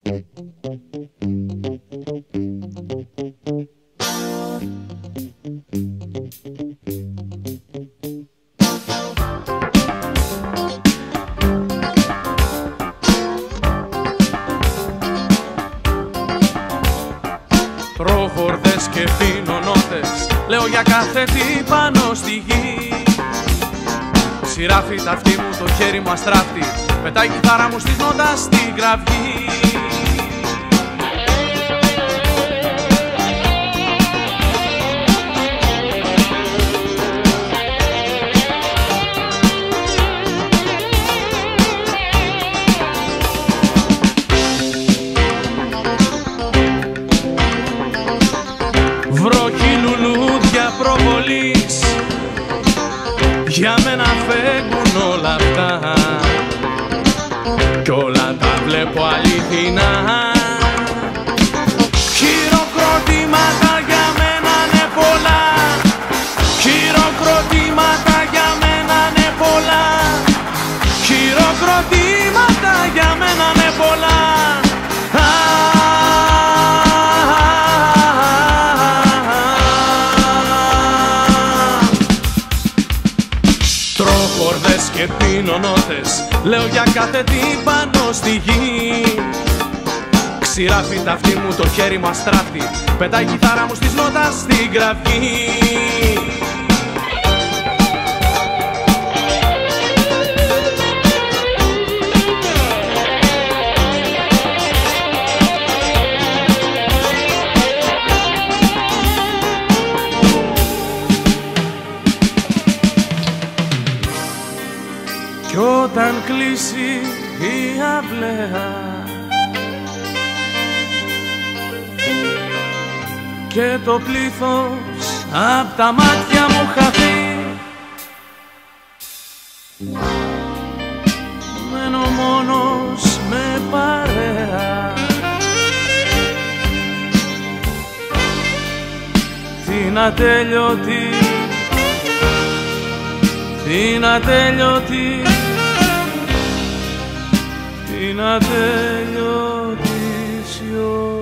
Προχορδές και πίνω νότες, λέω για κάθε τι πάνω στη γη. Σειράφει τα αυτή μου, το χέρι μου αστράφτη, πετάει η κιθάρα μου στις νότας στην κραυγή. Βροχή λουλούδια προβολής, για μένα φεύγουν όλα αυτά κι όλα τα βλέπω αληθινά. Χειροκροτήματα για μένα είναι πολλά, χειροκροτήματα για μένα είναι πολλά, χειροκροτήματα για μένα είναι πολλά. Τροχορδές και πίνω νότες, λέω για κάθε τι πάνω στη γη. Ξηράφει τα αυτή μου, το χέρι μου αστράφτη, πετάει η κιθάρα μου στις νότας στην κραυγή. Κι όταν κλείσει η αυλαία και το πλήθος απ' τα μάτια μου χαθεί, μένω μόνος με παρέα. Την ατέλειωτη, την ατέλειωτη, την ατέλειωτη σιωπή.